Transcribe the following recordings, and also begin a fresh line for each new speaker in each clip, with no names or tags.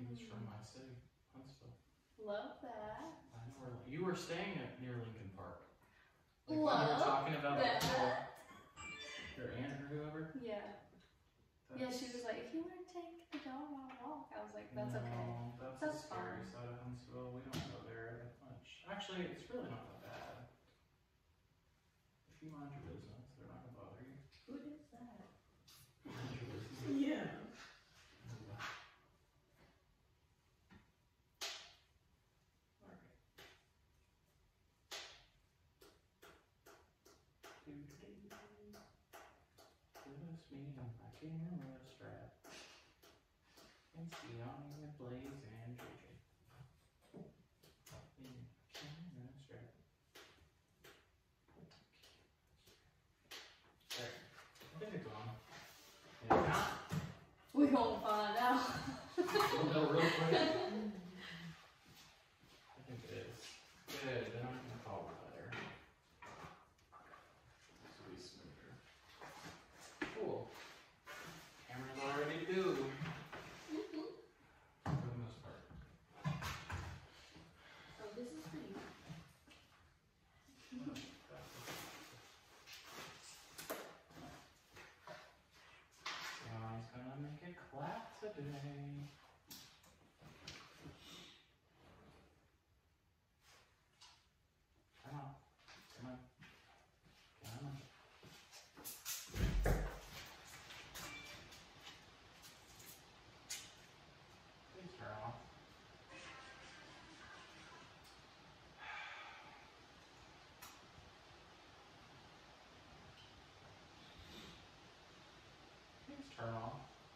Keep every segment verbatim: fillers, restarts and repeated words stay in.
was from my city, Huntsville.
Love that.
I know where, you were staying at near Lincoln Park. Like
Love
when you were talking about
that.
Your, your aunt or whoever.
Yeah.
That's,
yeah, she was like, if you want to take the dog on a walk, I was like, that's
no,
okay.
That's,
That's
the scary
fine.
side of Huntsville. We don't go there that much. Actually, it's really not that bad. If you mind your business, they're not gonna bother you.
Who is that?
Mind your business.
Yeah.
Just me and my camera strap. And see on the blaze and J J. Camera strap. There. I think it's on. If not,
We gonna find out.
we'll go real quick. I think it is. Good, then I'm gonna call her later. This will be smoother. Cool. Camera's all ready to go. For the most part.
So this is for you.
John's gonna make it clap today. Come on. Come on. Come on. Please turn off. Please turn off.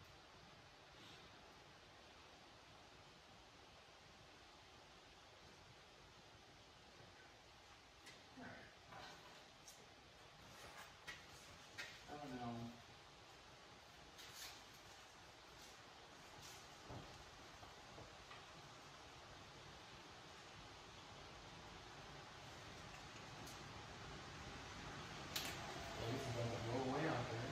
Oh no. Well, this is about to blow away out there.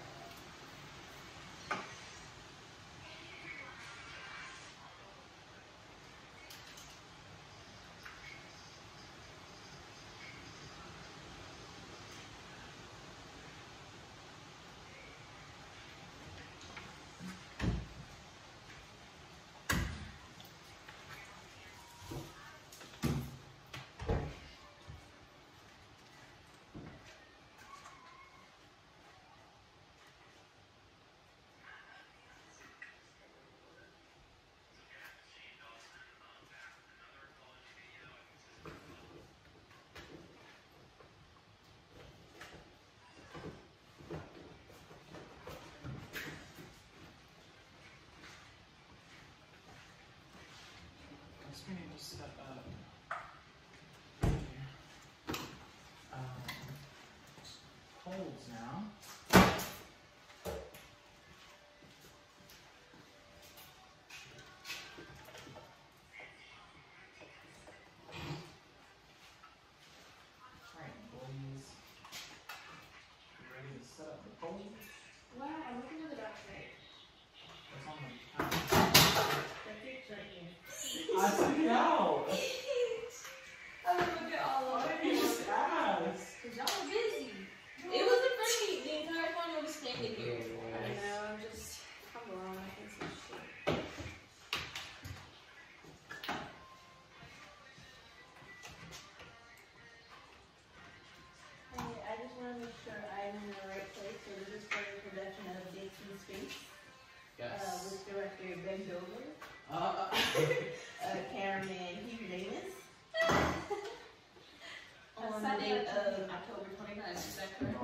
Guess we need to set up um, holds now. Alright, boys. You ready to set up the holds?
Wow, I'm looking at the dark side.
What's on the counter?
The picture here.
I took it out!
I was looking all
Why
over.
didn't you just ask?
Cause y'all were busy. It wasn't for me the entire time I was standing here.
Good boy.
I know, I'm just, I'm wrong. I can see shit. Hey, I just want to make sure I'm in the right place. So this is for the production of Dates in Space.
Yes.
Uh, with director Ben Dover.
Uh,
Uh, cameraman Hugh Davis. On the date of October twenty-ninth, is that correct?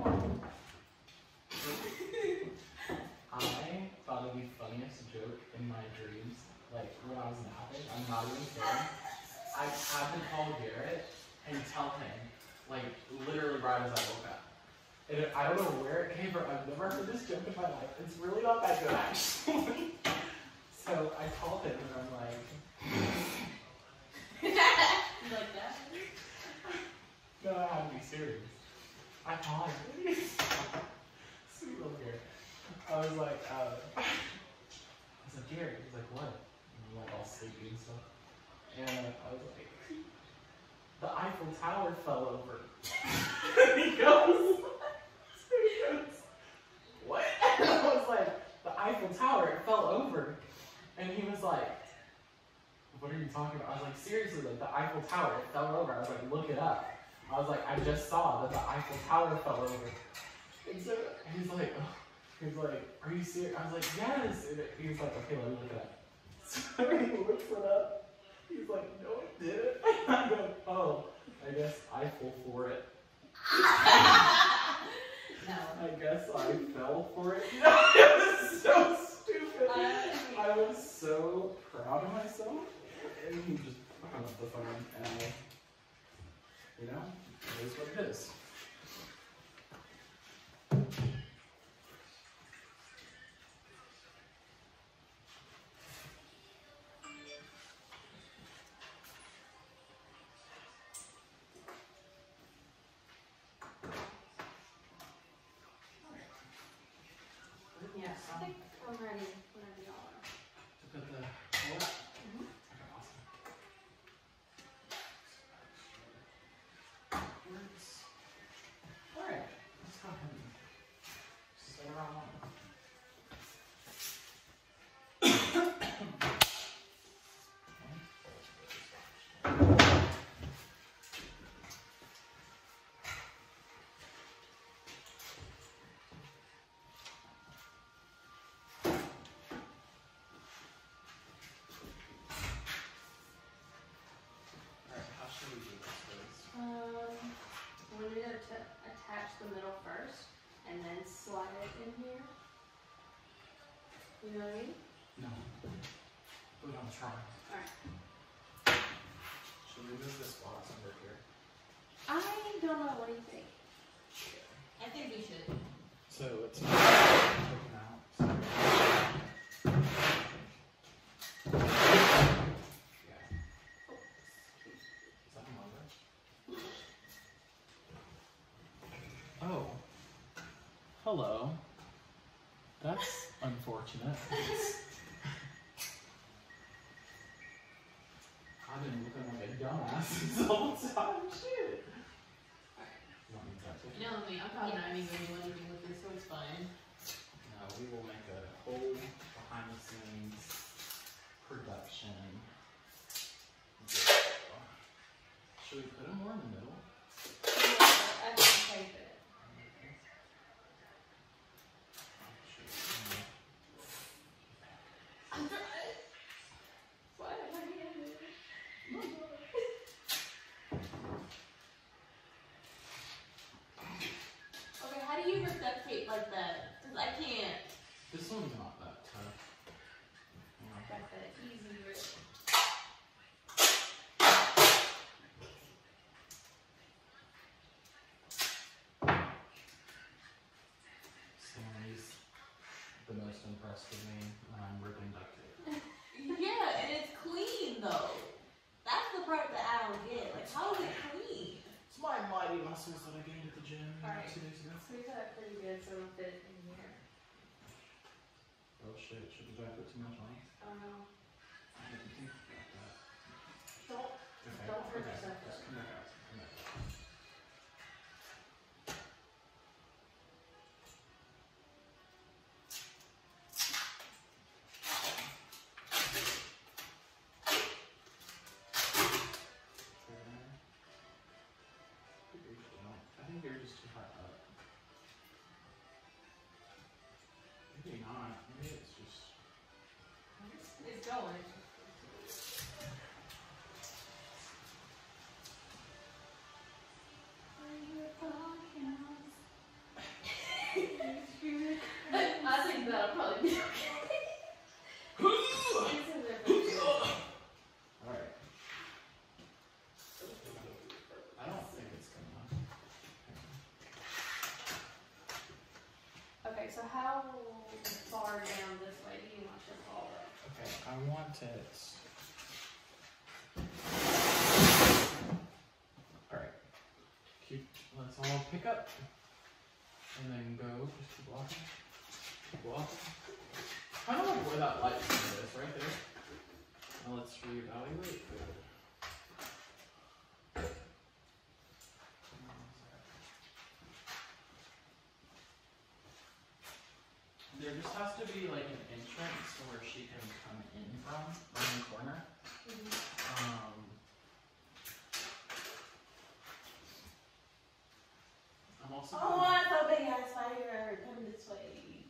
I thought it'd be funniest joke in my dreams, like when I was napping. I'm not even kidding. I had to call Garrett and tell him, like literally right as I woke up. And I don't know where it came from. I've never heard this joke in my life. It's really not that good, actually. So I called him and I'm like,
You like that?
no, I have to be serious. I called him. Sweet little Garrett. I was like, uh, I was like, Garrett. He's like, what? I'm I'm like all sleepy and stuff. And I was like, the Eiffel Tower fell over. And he goes, he goes, what? And I was like, the Eiffel Tower, it fell over. And he was like, what are you talking about? I was like, seriously, like the Eiffel Tower, it fell over. I was like, look it up. I was like, I just saw that the Eiffel Tower fell over. And so he's like, oh. He's like, are you serious? I was like, yes. And he was like, okay, let me look it up. So he looks it up. He's like, no, it didn't. And I go, oh, I guess I fell for it.
No.
I guess I fell for it. You know, it was so stupid. Uh, I was so proud of myself. And he just hung up the phone. And I, you know, it is what it is.
Yeah, I think I'm ready whenever y'all are.
To put the hole up?
Mm-hmm.
Okay, awesome. Alright, let's go ahead and sit around.
Um, we need to attach the middle first, and then slide it in here. You know what I mean?
No. We're gonna try.
Alright.
Should we move this box over here?
I don't know. What do you think?
I think we should.
So it's taken out. So. Yeah. Is that a mother? Oh. Hello. That's unfortunate. I've been looking like a dumbass this whole time. Shit. You want me to touch it?
You know me, I'm probably not even going to do anything with this, so it's fine.
No, we will make a whole behind the scenes production. Should we put them more in the middle?
I have to tape it. I'm trying. Why am I here?
Okay, how do you rip duct tape like that? Because I can't.
This one's not that tough.
Got that easy rip.
Sammy's the most impressed with me when I'm ripping duct tape.
Yeah, and it's clean though. That's the part that I don't get. Like, how is it clean?
It's my mighty muscles that I gained at the gym
Alright.
two days ago.
So we got it pretty good, so it'll fit in here.
Oh shit, should I put too much on?
Oh no.
I didn't think about that.
Don't,
Okay,
don't hurt
okay,
yourself.
just come back out. Come back out. I think you're just too high up. Maybe not. Maybe it's just.
It's, it's going. I think that'll probably be okay.
Alright. I don't think it's gonna.
Okay, so how far down this way do you want your ball up?
Okay, I want it. Alright. Keep, let's all pick up. And then go, just keep walking. Keep walking. I don't know where that light is, right there. Let's reevaluate food. There just has to be like an entrance where she can come in from, from the corner.
Mhm.
Um, I'm also
Oh, I thought big ass fire coming this way.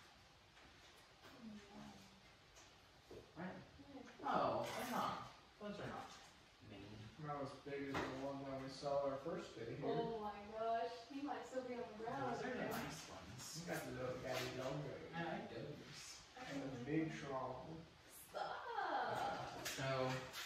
right? Oh, they're not. Those are not mean.
Not as big as the one that we saw our first day here.
Oh my gosh, he might still be on the ground.
Those are the nice ones.
You got the little guy younger.
I like those.
And the big strong.
Stop.
So,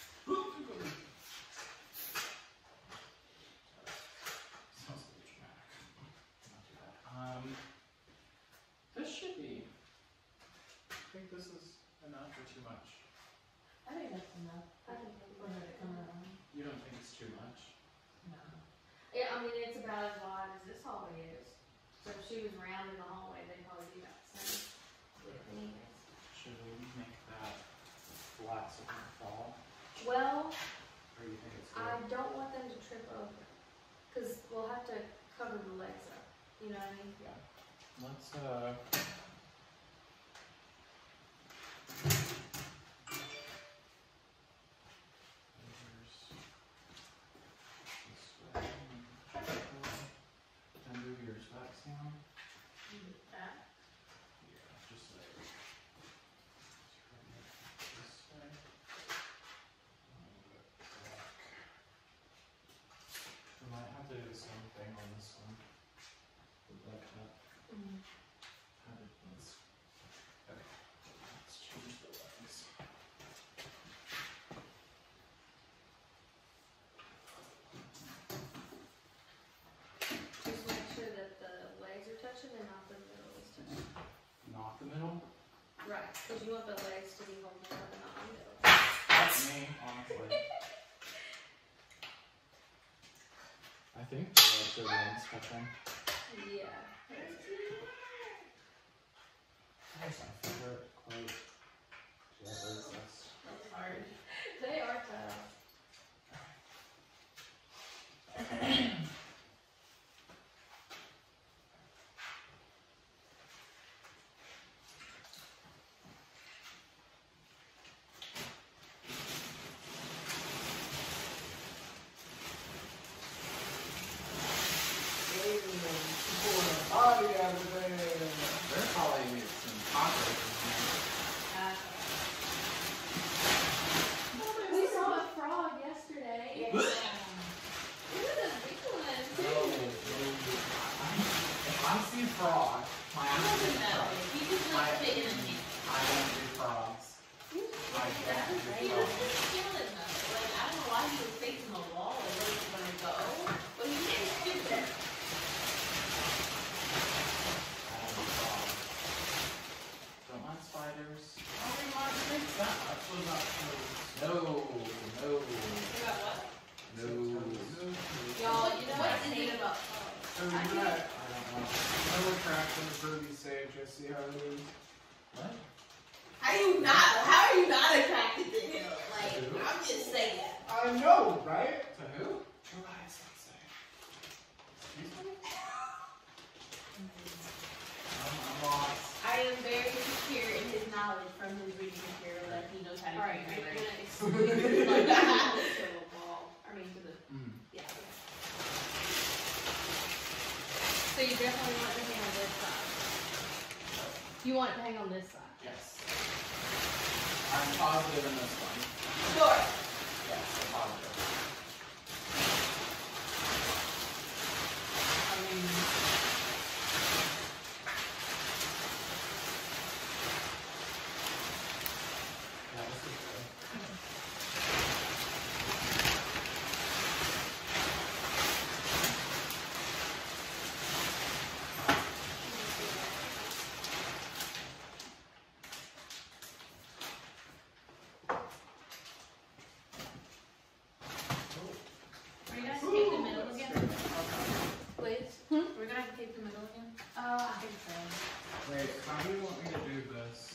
sounds a little dramatic. Not too bad. Um, this should be. I think this is enough or too much.
I think that's enough
I don't know.
for her to come around.
You don't think it's too much?
No.
Yeah, I mean, it's about as wide as this hallway is. So if she was round in the hallway, they'd probably be about the same width anyways.
Should we make that flat so it can fall?
Well,
Or do you think it's
I
good?
don't want them to trip over. Because we'll have to cover the legs up. You know what I mean?
Let's, uh. And move yours back down.
That.
Yeah, just like this way. We might have to do the same thing on this one. Like that.
Mm-hmm.
How did this? Okay. Let's change the legs.
Just make sure that the legs are touching and not the middle is touching.
Not the middle.
Right, because you want the legs to be holding up and not the middle.
That's me, honestly. I think the legs are the ones touching.
Yeah.
That's my favorite quote. She ever exists.
That's hard.
They are tough.
Pulling a body out of there.
They're probably some cockroaches
We saw a frog yesterday.
Yeah.
It was a big one.
in there. No, no. If I see a frog, my
He
ass
doesn't
is
know.
frog.
He just likes to fit in a hand.
I don't do frogs. I don't do
He was
frogs.
just chilling though. Like, I don't know why he was facing the wall and where he was going to go. But he didn't sit there.
I don't do frogs. Don't mind spiders. I don't mind snakes that much. What about toads? No, no,
You got what?
no.
Y'all, you know what I hate about frogs?
So
I
we
can't-
got
I don't want.
no attraction to Ruby Sage. I see how it is.
What?
How you not? How are you not attracted to him? Like,
Who?
I'm just saying.
I know, right?
To who? To eyes, let's say. Excuse me? I'm, I'm lost.
I am very secure in his knowledge from his reading material that he knows how to
Alright,
read.
you're
Right?
gonna exclude like that to the wall. I mean to the
Mm.
yeah. So you definitely want it to hang on this side. You want it to hang on this side.
Yes. I'm positive in this one.
Sure.
Yes, I'm positive.
I mean,
Yeah, this is good.
are you gonna tape the middle again?
Please.
We're gonna have to tape the middle again?
Uh, I think so.
Wait, how do you want me to do this?